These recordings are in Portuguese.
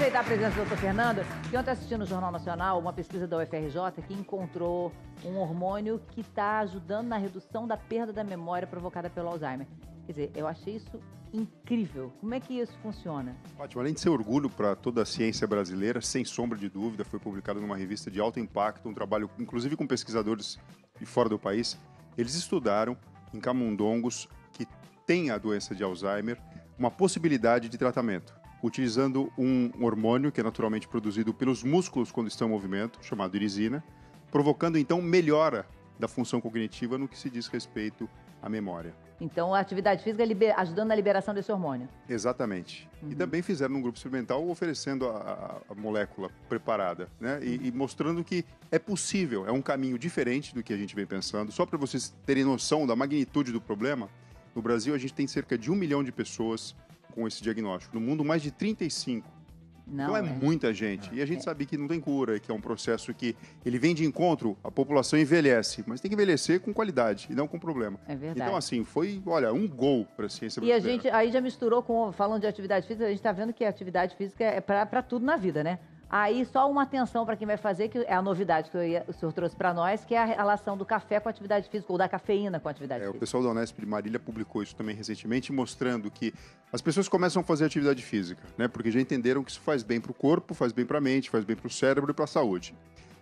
aproveitar a presença do doutor Fernando, que ontem assistindo no Jornal Nacional uma pesquisa da UFRJ que encontrou um hormônio que está ajudando na redução da perda da memória provocada pelo Alzheimer. Quer dizer, eu achei isso incrível. Como é que isso funciona? Ótimo. Além de ser orgulho para toda a ciência brasileira, sem sombra de dúvida, foi publicado numa revista de alto impacto, um trabalho inclusive com pesquisadores de fora do país. Eles estudaram em camundongos que têm a doença de Alzheimer uma possibilidade de tratamento, utilizando um hormônio que é naturalmente produzido pelos músculos quando estão em movimento, chamado irisina, provocando então melhora da função cognitiva no que se diz respeito à memória. Então, a atividade física ajudando na liberação desse hormônio. Exatamente. E também fizeram num grupo experimental oferecendo a molécula preparada, né? E mostrando que é possível, é um caminho diferente do que a gente vem pensando. Só para vocês terem noção da magnitude do problema, no Brasil a gente tem cerca de 1 milhão de pessoas com esse diagnóstico. No mundo, mais de 35. Então é muita gente. E a gente sabe que não tem cura, que é um processo que ele vem de encontro, a população envelhece, mas tem que envelhecer com qualidade e não com problema. É verdade. Então, assim, foi, olha, um gol para a ciência brasileira. E a gente aí já misturou com, falando de atividade física, a gente está vendo que a atividade física é para tudo na vida, né? Aí só uma atenção para quem vai fazer, que é a novidade que o senhor trouxe para nós, que é a relação do café com a atividade física, ou da cafeína com a atividade física. O pessoal da Unesp de Marília publicou isso também recentemente, mostrando que as pessoas começam a fazer atividade física, né? Porque já entenderam que isso faz bem para o corpo, faz bem para a mente, faz bem para o cérebro e para a saúde.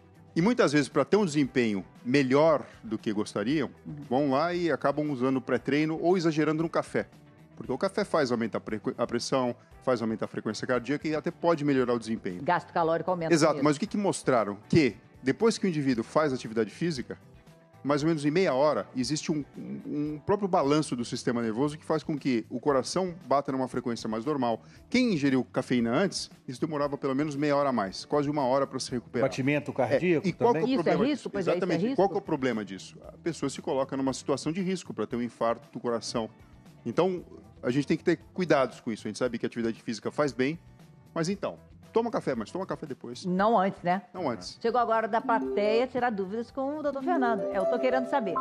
E muitas vezes, para ter um desempenho melhor do que gostariam, vão lá e acabam usando o pré-treino ou exagerando no café. Porque o café faz aumentar a pressão, faz aumentar a frequência cardíaca e até pode melhorar o desempenho. Gasto calórico aumenta. Exato, mesmo. mas o que mostraram? Que depois que o indivíduo faz atividade física, mais ou menos em meia hora, existe um próprio balanço do sistema nervoso que faz com que o coração bata numa frequência mais normal. Quem ingeriu cafeína antes, isso demorava pelo menos meia hora a mais, quase uma hora para se recuperar. Batimento cardíaco E qual também? que é o problema Isso é risco? disso? Pois é, isso é Exatamente. risco? Qual que é o problema disso? A pessoa se coloca numa situação de risco para ter um infarto do coração. Então, a gente tem que ter cuidados com isso. A gente sabe que a atividade física faz bem, mas então, toma café, mas toma café depois. Não antes, né? Não antes. Chegou agora da plateia tirar dúvidas com o doutor Fernando. Eu tô querendo saber.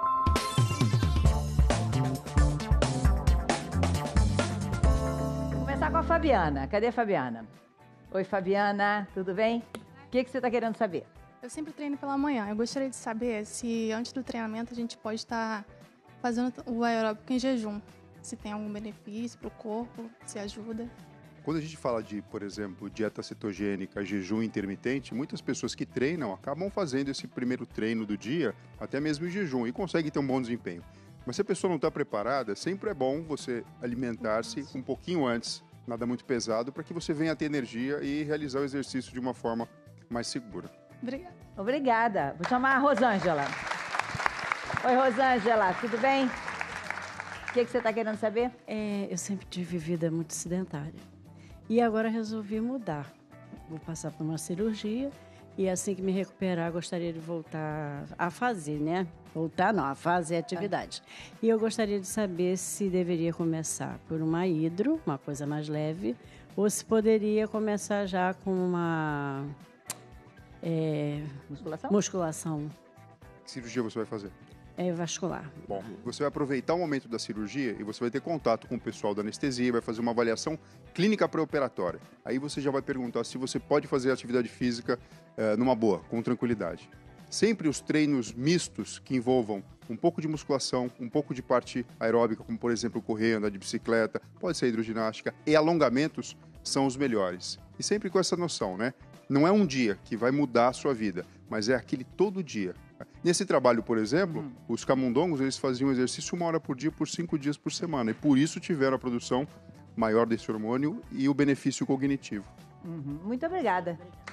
Vou começar com a Fabiana. Cadê a Fabiana? Oi, Fabiana, tudo bem? O que você tá querendo saber? Eu sempre treino pela manhã. Eu gostaria de saber se antes do treinamento a gente pode estar fazendo o aeróbico em jejum. Se tem algum benefício para o corpo, se ajuda. Quando a gente fala de, por exemplo, dieta cetogênica, jejum intermitente, muitas pessoas que treinam acabam fazendo esse primeiro treino do dia, até mesmo em jejum, e conseguem ter um bom desempenho. Mas se a pessoa não está preparada, sempre é bom você alimentar-se um pouquinho antes, nada muito pesado, para que você venha a ter energia e realizar o exercício de uma forma mais segura. Obrigada. Obrigada. Vou chamar a Rosângela. Oi, Rosângela, tudo bem? O que você está querendo saber? Eu sempre tive vida muito sedentária. E agora resolvi mudar. Vou passar por uma cirurgia e assim que me recuperar, gostaria de voltar a fazer, né? Voltar não, a fazer atividade. E eu gostaria de saber se deveria começar por uma hidro, uma coisa mais leve, ou se poderia começar já com uma musculação. Que cirurgia você vai fazer? Vascular. Bom, você vai aproveitar o momento da cirurgia e você vai ter contato com o pessoal da anestesia, vai fazer uma avaliação clínica pré-operatória. Aí você já vai perguntar se você pode fazer atividade física numa boa, com tranquilidade. Sempre os treinos mistos que envolvam um pouco de musculação, um pouco de parte aeróbica, como por exemplo correr, andar de bicicleta, pode ser hidroginástica, e alongamentos são os melhores. E sempre com essa noção, né? Não é um dia que vai mudar a sua vida, mas é aquele todo dia. Nesse trabalho, por exemplo, os camundongos, eles faziam exercício 1 hora por dia por 5 dias por semana. E por isso tiveram a produção maior desse hormônio e o benefício cognitivo. Muito obrigada.